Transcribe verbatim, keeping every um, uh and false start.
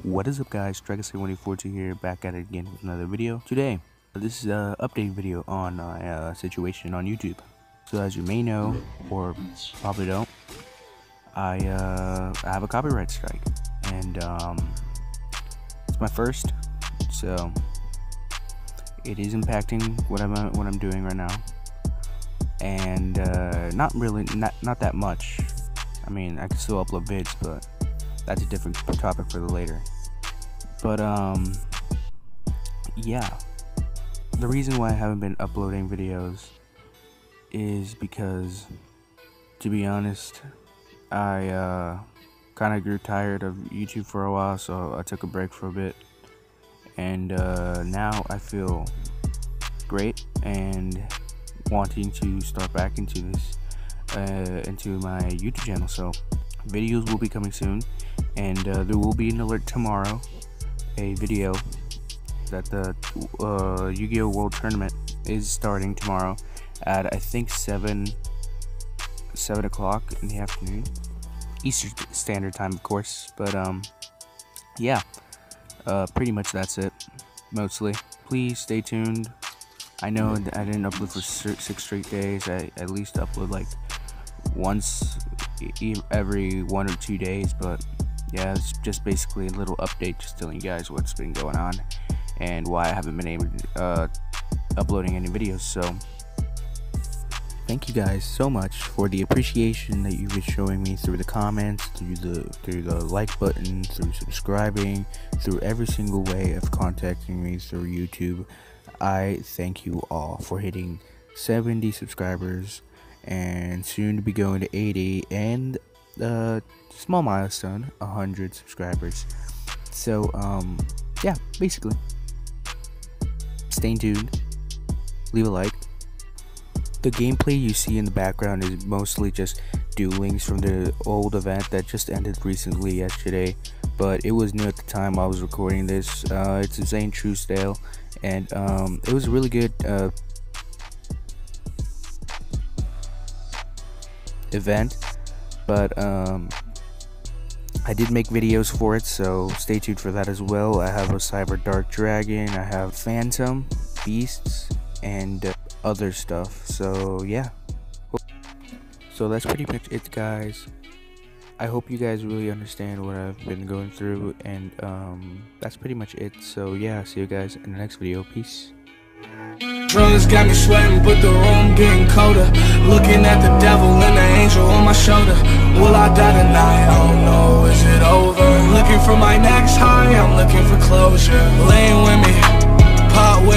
What is up, guys? Dragon one eight four two here, back at it again with another video. Today, this is an update video on a uh, situation on YouTube. So as you may know, or probably don't, I, uh, I have a copyright strike, and um, it's my first, so it is impacting what I'm what I'm doing right now, and uh, not really, not not that much. I mean, I can still upload vids, but that's a different topic for the later. But um yeah, the reason why I haven't been uploading videos is because, to be honest, I uh kind of grew tired of YouTube for a while, so I took a break for a bit, and uh now I feel great and wanting to start back into this uh into my YouTube channel. So videos will be coming soon, and uh, there will be an alert tomorrow, a video that the uh, Yu-Gi-Oh! World Tournament is starting tomorrow at I think seven seven o'clock in the afternoon, Eastern Standard Time, of course. But um, yeah, uh, pretty much that's it. Mostly, please stay tuned. I know that I didn't upload for six straight days. I at least upload like once every one or two days, but yeah, it's just basically a little update, just telling you guys what's been going on and why I haven't been able to uh, uploading any videos. So thank you guys so much for the appreciation that you've been showing me through the comments, through the through the like button, through subscribing, through every single way of contacting me through YouTube. I thank you all for hitting seventy subscribers, and soon to be going to eighty, and uh small milestone, one hundred subscribers. So um yeah, basically stay tuned, leave a like. The gameplay you see in the background is mostly just duelings from the old event that just ended recently yesterday, but it was new at the time I was recording this. Uh it's a Zane Truesdale, and um it was a really good uh event, but um I did make videos for it, so stay tuned for that as well. I have a Cyber Dark Dragon, I have Phantom Beasts, and uh, other stuff. So yeah, so that's pretty much it, guys. I hope you guys really understand what I've been going through, and um that's pretty much it. So yeah, see you guys in the next video. Peace. Drugs got me sweating, but the room getting colder. Looking at the devil and the angel on my shoulder. Will I die tonight? Oh no, is it over? Looking for my next high, I'm looking for closure. Laying with me, pot with